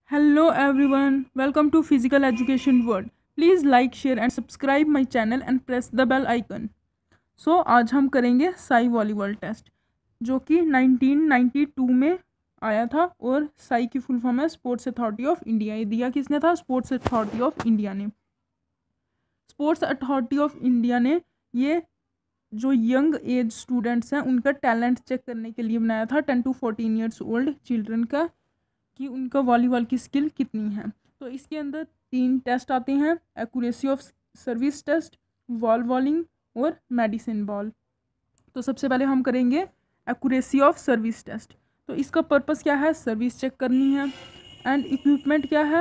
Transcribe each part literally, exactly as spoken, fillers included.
Hello everyone, welcome to Physical Education World. Please like, share and subscribe my channel and press the bell icon. So आज हम करेंगे Sai volleyball test जो कि nineteen ninety two में आया था और साई की फुल फॉर्म है स्पोर्ट्स अथॉरिटी ऑफ इंडिया। ये दिया किसने था? स्पोर्ट्स अथॉरिटी ऑफ इंडिया ने। स्पोर्ट्स अथॉरिटी ऑफ इंडिया ने ये जो यंग एज स्टूडेंट्स हैं उनका टैलेंट चेक करने के लिए बनाया था, ten to fourteen years old children का, कि उनका वॉलीबॉल की स्किल कितनी है। तो इसके अंदर तीन टेस्ट आते हैं, accuracy of service test, wall bowling और मेडिसिन बॉल। तो सबसे पहले हम करेंगे एक्यूरेसी ऑफ सर्विस टेस्ट। तो इसका पर्पस क्या है? सर्विस चेक करनी है। एंड इक्विपमेंट क्या है?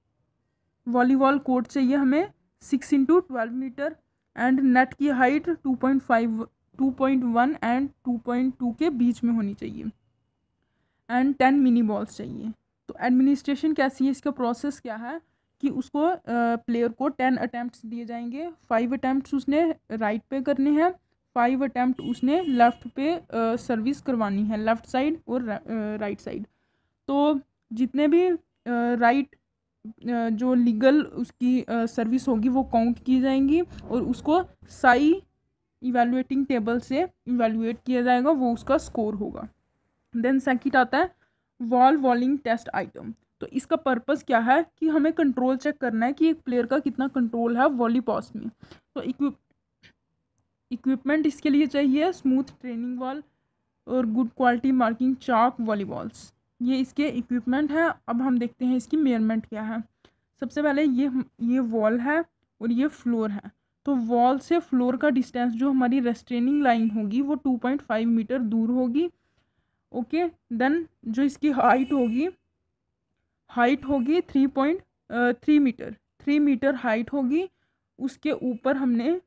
वॉलीबॉल कोर्ट चाहिए हमें six into twelve metre and net की height two point five two point one and two point two के बीच में होनी चाहिए एंड टेन मिनी बॉल्स चाहिए। तो एडमिनिस्ट्रेशन कैसी है, इसका प्रोसेस क्या है कि उसको प्लेयर को टेन अटैम्प्ट्स दिए जाएंगे। फाइव अटैम्प्ट्स उसने राइट पे करने हैं, फाइव अटैम्प्ट उसने लेफ़्ट पे सर्विस करवानी है, लेफ़्ट साइड और राइट साइड। तो जितने भी राइट जो लीगल उसकी सर्विस होगी वो काउंट की जाएंगी और उसको साई इवैल्यूएटिंग टेबल से इवैल्यूएट किया जाएगा, वो उसका स्कोर होगा। देन सेकंड आता है वॉल बॉलिंग टेस्ट आइटम। तो इसका पर्पस क्या है कि हमें कंट्रोल चेक करना है कि एक प्लेयर का कितना कंट्रोल है वॉली पास में। तो इक्विप इक्विपमेंट इसके लिए चाहिए स्मूथ ट्रेनिंग बॉल और good quality marking chalk volleyballs, ये इसके इक्विपमेंट है। अब हम देखते हैं इसकी मेजरमेंट क्या है। सबसे पहले ये ये वॉल है और ये फ्लोर है। तो वॉल से फ्लोर का डिस्टेंस जो हमारी रेस्ट्रेनिंग लाइन होगी वो टू पॉइंट फाइव मीटर दूर होगी। ओके, देन जो इसकी हाइट होगी हाइट होगी three point three metre three metre height होगी। उसके ऊपर हमने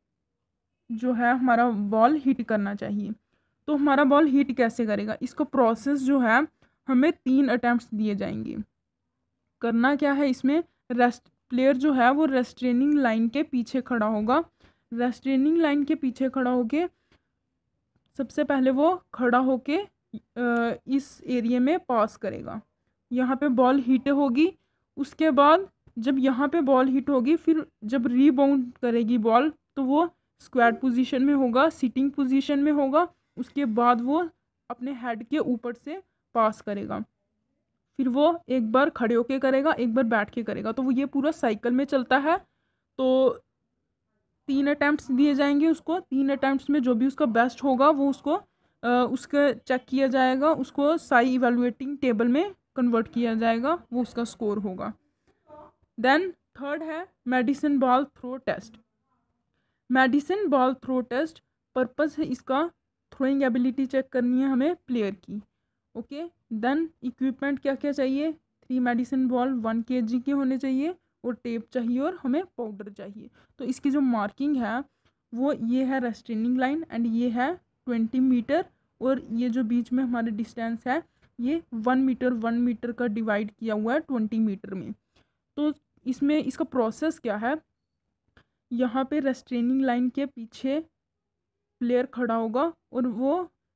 जो है हमारा बॉल हिट करना चाहिए। तो हमारा बॉल हिट कैसे करेगा, इसका प्रोसेस जो है हमें तीन अटैम्प्ट्स दिए जाएंगे। करना क्या है इसमें, रेस्ट प्लेयर जो है वो रेस्ट्रेनिंग लाइन के पीछे खड़ा होगा। रेस्ट्रेनिंग लाइन के पीछे खड़ा होके सबसे पहले वो खड़ा होके इस एरिया में पास करेगा। यहाँ पे बॉल हिट होगी। उसके बाद जब यहाँ पे बॉल हिट होगी फिर जब रीबाउंड करेगी बॉल तो वो स्क्वाड पोजीशन में होगा, सिटिंग पोजीशन में होगा। उसके बाद वो अपने हेड के ऊपर से पास करेगा। फिर वो एक बार खड़े होके करेगा, एक बार बैठ के करेगा। तो वो ये पूरा साइकिल में चलता है। तो तीन अटैम्प्ट्स दिए जाएंगे उसको। तीन अटैम्प्ट्स में जो भी उसका बेस्ट होगा वो उसको आ, उसका चेक किया जाएगा, उसको साई इवैल्यूएटिंग टेबल में कन्वर्ट किया जाएगा, वो उसका स्कोर होगा। देन थर्ड है medicine ball throw test. Medicine ball throw test purpose है इसका थ्रोइंग एबिलिटी चेक करनी है हमें प्लेयर की। ओके, देन इक्विपमेंट क्या क्या चाहिए, थ्री मेडिसिन बॉल वन के जी के होने चाहिए और टेप चाहिए और हमें पाउडर चाहिए। तो इसकी जो मार्किंग है वो ये है रेस्ट्रेनिंग लाइन एंड ये है ट्वेंटी मीटर और ये जो बीच में हमारे डिस्टेंस है ये वन मीटर वन मीटर का डिवाइड किया हुआ है ट्वेंटी मीटर में। तो इसमें इसका प्रोसेस क्या है, यहाँ पे रेस्ट्रेनिंग लाइन के पीछे प्लेयर खड़ा होगा और वो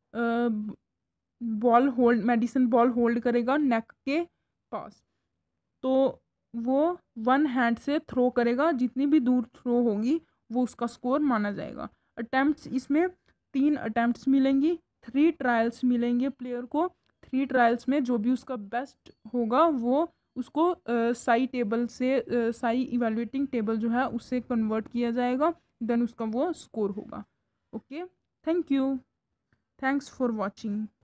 ball hold medicine ball hold करेगा नेक के पास। तो वो वन हैंड से थ्रो करेगा, जितनी भी दूर थ्रो होगी वो उसका स्कोर माना जाएगा। अटैम्प्ट्स इसमें तीन अटैम्प्ट्स मिलेंगी, थ्री ट्रायल्स मिलेंगे प्लेयर को। थ्री ट्रायल्स में जो भी उसका बेस्ट होगा वो उसको साई टेबल से साई इवैल्यूएटिंग टेबल जो है उससे कन्वर्ट किया जाएगा, देन उसका वो स्कोर होगा। Okay, thank you, thanks for watching.